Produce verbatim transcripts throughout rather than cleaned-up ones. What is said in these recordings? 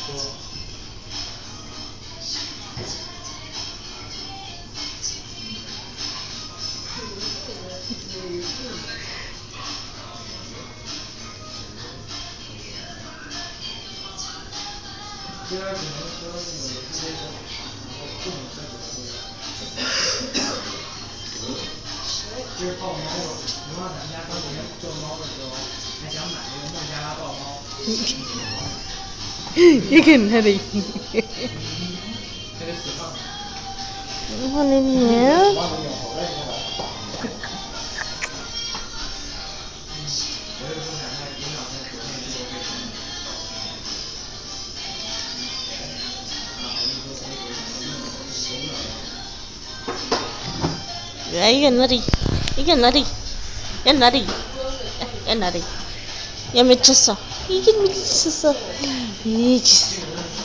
第二只能说你看这个，然后不能再给它这是抱猫嘛？你忘咱们家当年做猫的时候，还想买那个孟加拉豹猫。 你看他的。 那个死胖。 我的天！哎呀，那里，哎呀，那里，哎那里，哎那里，也没吃啥，也没吃啥，咦，吃。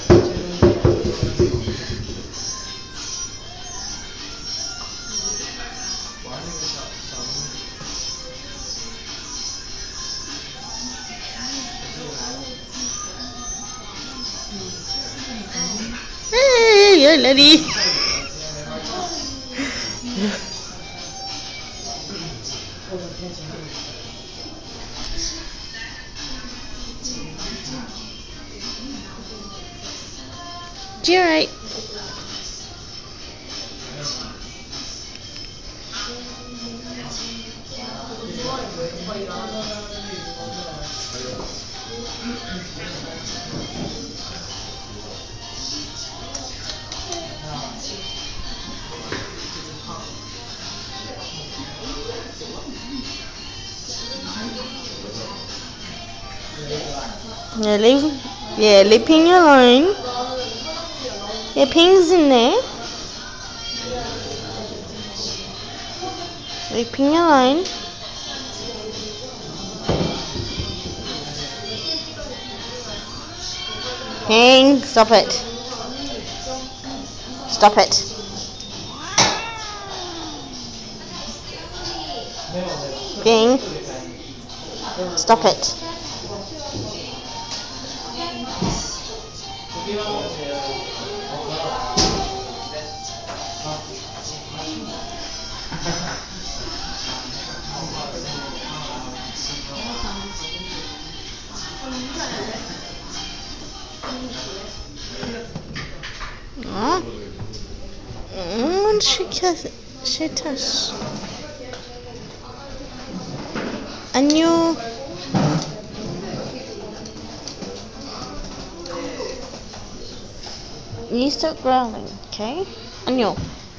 哎呀，那里。You alright? Yeah, leave, yeah, leave Ping alone. Yeah, Ping's in there. Leave Ping alone. Ping, stop it. Stop it. Ping, stop it. 어? 음, 시켜, 싫다시. 안녕. You start growling, okay? 안녕.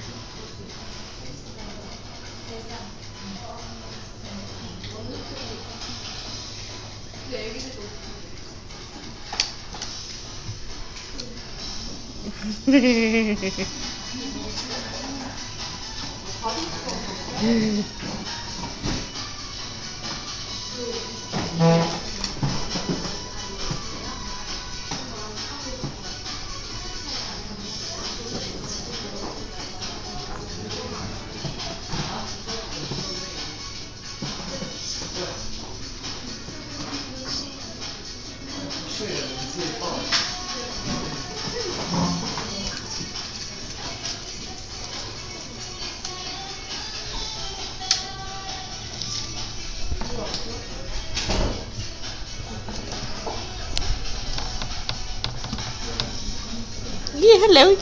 Yeah, hello.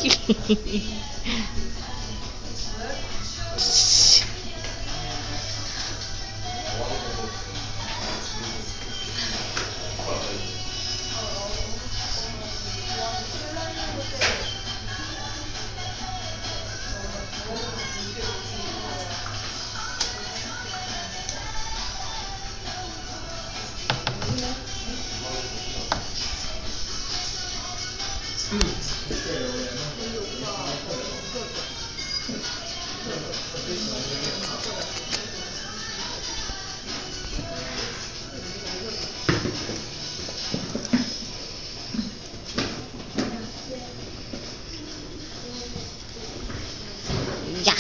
Yeah.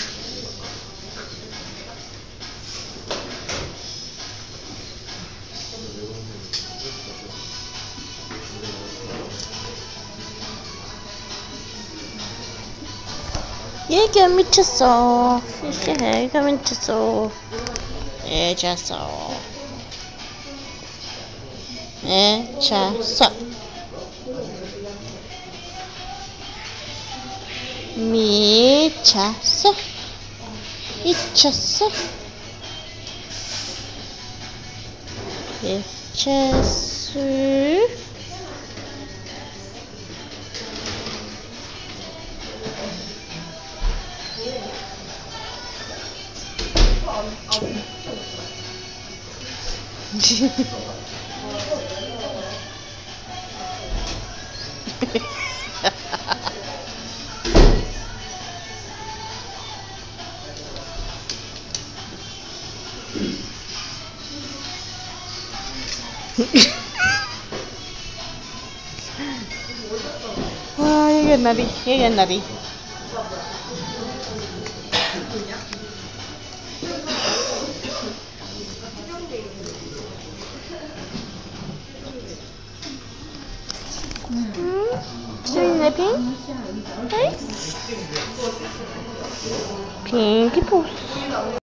얘가 미쳤어. 얘가 미쳤어. 애자서. 애자서. 미쳤어. 미쳤어. 미쳤어. 와, 이게 나리, 이게 나리. 음, 재밌네, 핑? 에이? 핑키 포스.